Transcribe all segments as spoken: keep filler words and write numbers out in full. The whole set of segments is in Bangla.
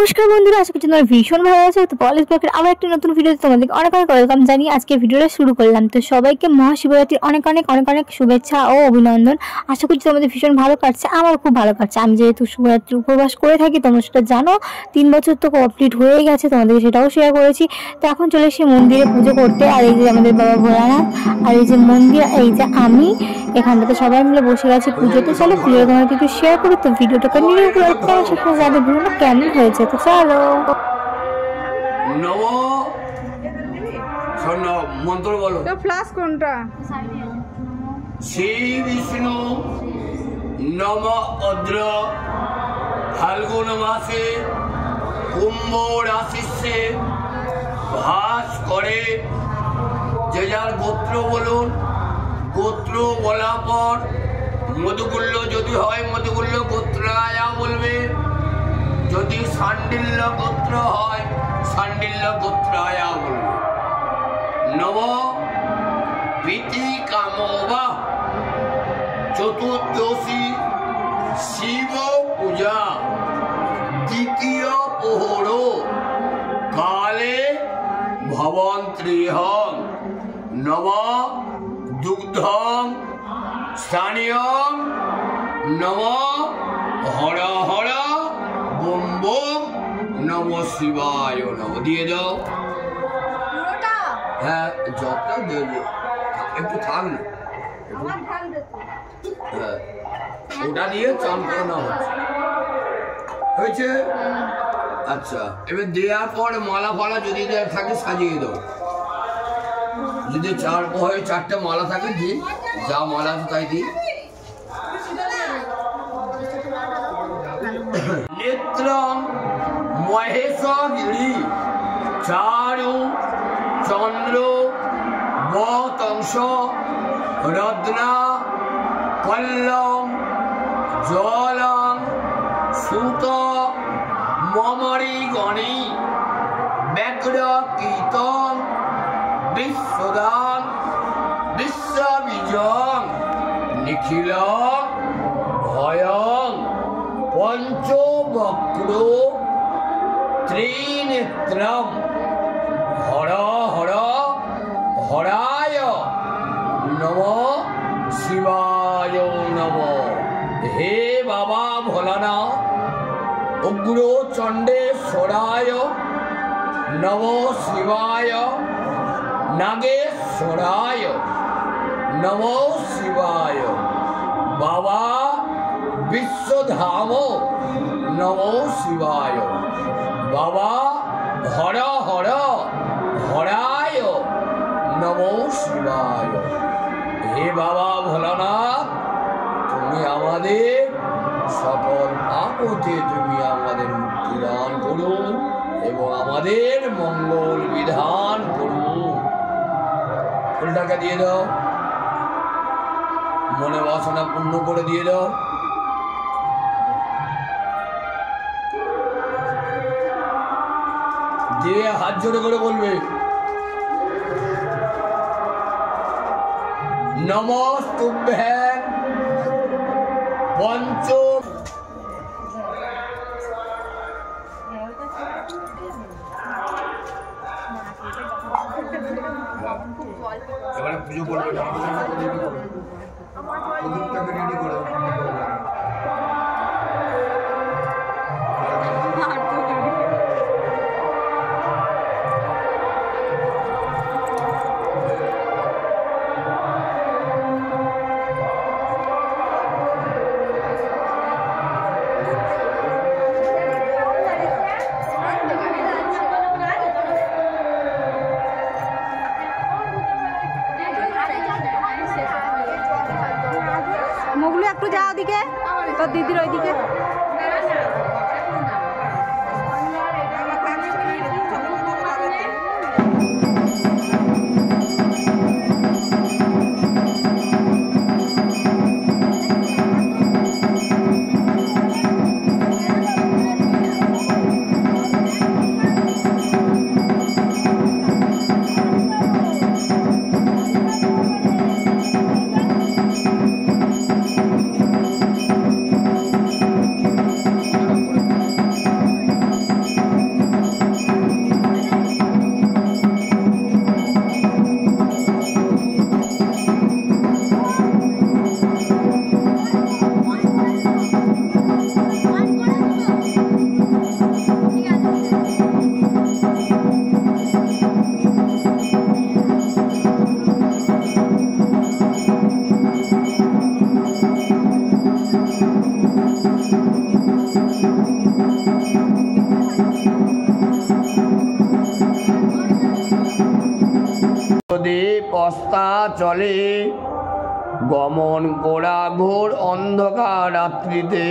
নমস্কার বন্ধুরা, আশা করছি তোমরা ভীষণ ভালো আছো। তো পলিশ ব্লগের আবার একটা নতুন ভিডিওতে তোমাদেরকে অনেক অনেক ওয়েলকাম জানিয়ে আজকে ভিডিওটা শুরু করলাম। তো সবাইকে মহাশিবরাত্রির অনেক অনেক অনেক অনেক শুভেচ্ছা ও অভিনন্দন। আশা করছি তোমাদের ভীষণ ভালো কাটছে, আমার খুব ভালো কাটছে। আমি যেহেতু শিবরাত্রি উপবাস করে থাকি, তোমরা সেটা জানো, তিন বছর তো কমপ্লিট হয়ে গেছে, তোমাদেরকে সেটাও শেয়ার করেছি। তো এখন চলে এসে মন্দিরে পুজো করতে। আর এই যে আমাদের বাবা ভোলানাথ, আর এই যে মন্দির, এই যে আমি এখানটাতে সবাই মিলে বসে গেছি পুজোতে। চলো ভিডিও তোমাকে একটু শেয়ার করি। তো ভিডিওটা কন্টিনিউ করে সেখানে যাদের ভিডিওটা কেমন হয়েছে। তো চলো নব স্বর্ণ মন্ত্র বলো। তো ফ্লাশ কোনটা? শ্রী বিষ্ণু নম অদ্র ফাল্গুন মাসে কুম্ভ রাশিতে ভাস করে। যে যার গোত্র বলুন, গোত্র বলার পর মধুকুল্য যদি হয় মধুকুল্য গোত্রায়া বলবে, যদি সান্ডিল্য গোত্র হয় সান্ডিল্য গোত্রায়া বলবে। নব প্রীতি কামবা চতুর্দশী শিব পূজা দ্বিতীয় প্রহর কালে ভবন্ত্রিহং নব দুগ্ধং স্থানীয়ং নব হর হর বোম বোম নম শিবায় নম। দিয়ে দাও। হ্যাঁ জবটা দেবে, একটু থাক না, হ্যাঁ ওটা দিয়ে চান করানো হচ্ছে হয়েছে। আচ্ছা, এবার দেওয়ার পর মালা ফালা যদি থাকে সাজিয়ে দাও। যদি চার হয় চারটে মালা থাকে দি, যা মালা আছে তাই দি। নেত্রং মহেশগিরি চারু চন্দ্র বতংশ রত্না কল্লং জলং সুত মমরি গণি ব্যাঘ্র কীর্তন বিশ্বদান বিশ্ববীজং নিখিল ভয়ং পঞ্চবক্র ত্রিনেত্রম হর হর হরায় নম শিবায় নম। হে বাবা ভোলানাথ, উগ্র চণ্ডেশ্বরায় নম শিবায়, নাগেশ্বরায় নম শিবায়, বাবা বিশ্বধাম নম শিবায়, বাবা হর হর হরায় নম শিবায়। হে বাবা ভোলানাথ, তুমি আমাদের সকল পাপ হতে তুমি আমাদের মুক্তি দান করুন এবং আমাদের মঙ্গল বিধান করুন। ফুলটাকে দিয়ে দাও, মনে বাসনা পূর্ণ করে দিয়ে দাও। দিয়ে হাত জোড়ে করে বলবে নমস্তুভ্যং পঞ্চ। এবারে পুজো করবে, রেডি করো। মুগলু একটু যাও ওদিকে, তোর দিদির ওইদিকে। বস্তা চলে গমন করা ঘোর অন্ধকার রাত্রিতে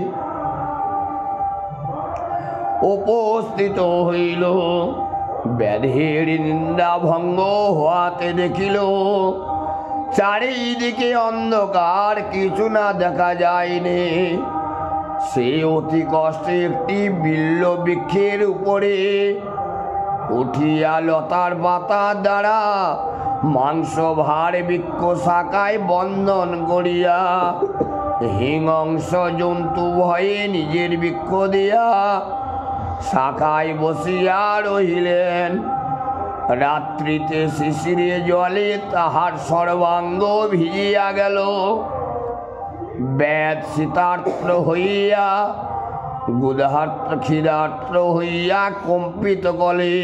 উপস্থিত হইল ব্যাধের নিন্দা ভঙ্গ হওয়াতে দেখিল চারিদিকে অন্ধকার, কিছু না দেখা যায়নি। সে অতি কষ্টে একটি বিল্ল বৃক্ষের উপরে উঠিয়া লতার পাতার দ্বারা মাংস ভার বৃক্ষ শাখায় বন্ধন করিয়া হিংস্র জন্তু ভয়ে নিজের বৃক্ষ দিয়া শাখায় বসিয়া রহিলেন। রাত্রিতে শিশিরে জলে তাহার সর্বাঙ্গ ভিজিয়া গেল। ব্যাধ শীতার্থ হইয়া গুদার্থ ক্ষীরার্থ হইয়া কম্পিত কলে।